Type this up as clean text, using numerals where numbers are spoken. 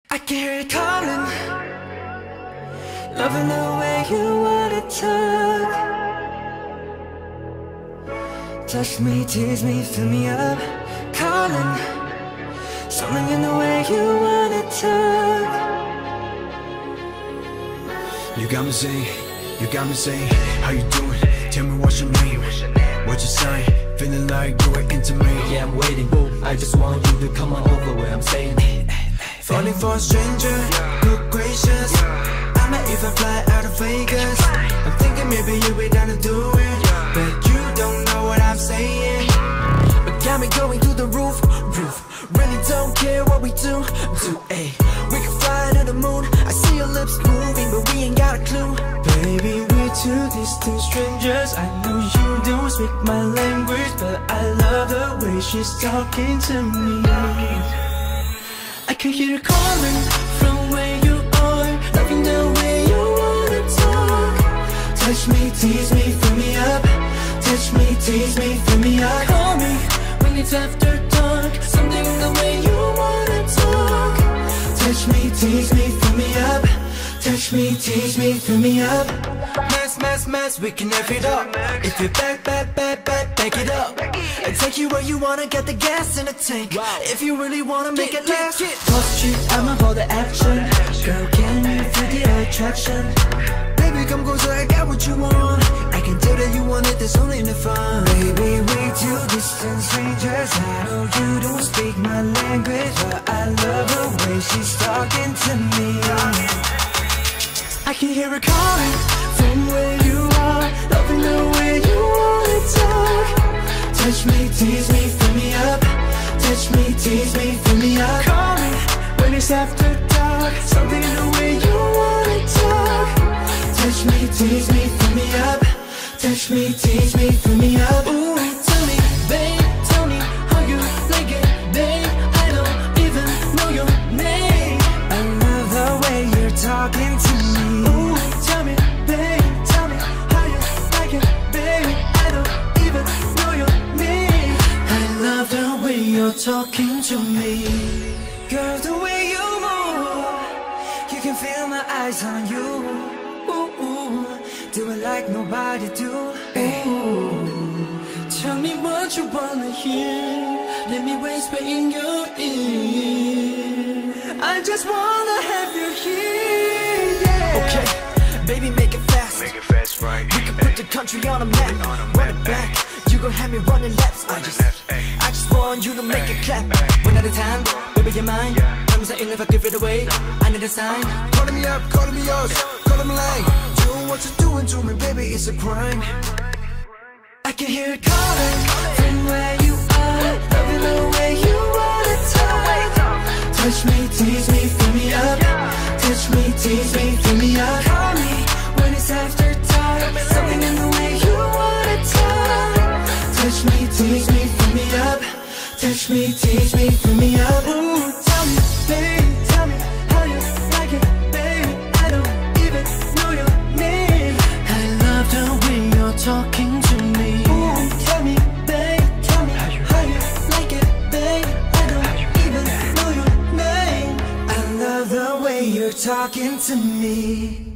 I can hear it calling, loving the way you wanna talk. Touch me, tease me, fill me up. Calling, something in the way you wanna talk. You got me saying, how you doing? Tell me what's your name, what's your sign? Feeling like you were into me. Yeah, I'm waiting, boo. I just want you to come on over where I'm staying. Falling for a stranger, good gracious. I might even fly out of Vegas. I'm thinking maybe you'll be down to do it, but you don't know what I'm saying. But got me going through the roof. Really don't care what we do, ayy. We can fly to the moon. I see your lips moving, but we ain't got a clue. Baby, we're two distant strangers. I know you don't speak my language, but I love the way she's talking to me. I can hear her calling from where you are, loving the way you wanna talk. Touch me, tease me, fill me up. Touch me, tease me, fill me up. Call me when it's after dark, something in the way you wanna talk. Touch me, tease me, fill me up. Touch me, tease me, fill me up. Mess, we can F it up. If you're back it up. I take you where you wanna, get the gas in the tank. If you really wanna make it last. Plus cheap, I'm about the action. Girl, can you feel the attraction? Baby, come closer, I got what you want. I can tell that you want it, there's only enough fun. Baby, we two distant strangers. I know you don't speak my language, but I love the way she's talking to me. I can hear her calling from where you are, loving the way you wanna talk. Touch me, tease me, fill me up. Touch me, tease me, fill me up. Call me when it's after dark, something in the way you wanna talk. Touch me, tease me, fill me up. Touch me, tease me, fill me up. Ooh, tell me, babe, tell me how you like it, babe. I don't even know your name. I love the way you're talking to me. Ooh, tell me, babe, tell me how you like it, babe. I don't even know your name. I love the way you're talking to me. Girl, the way you move, you can feel my eyes on you. Do it like nobody do. Ooh. Tell me what you wanna hear. Let me whisper in your ear. I just wanna have you here, yeah. Okay, baby, make it fast. Make it fast, right? We can put the country on a map. Run it back. You gon' have me running laps. I just want you to make it clap. One at a time, baby, you're mine. I'm saying if I give it away, I need a sign. Calling me up, calling me yours, calling me like. What you're doing to me, baby, it's a crime. I can hear it calling from where you are, loving the way you wanna talk. Touch me, tease me, fill me up. Touch me, tease me, fill me up. Call me when it's after dark, something in the way you wanna talk. Touch me, tease me, fill me up. Touch me, tease me, fill me up. Ooh, tell me, babe, tell me how you like it, babe. I don't even know your name. I love the way you're talking to me. Ooh, tell me, babe, tell me how you like it, babe. I don't even know your name. I love the way you're talking to me.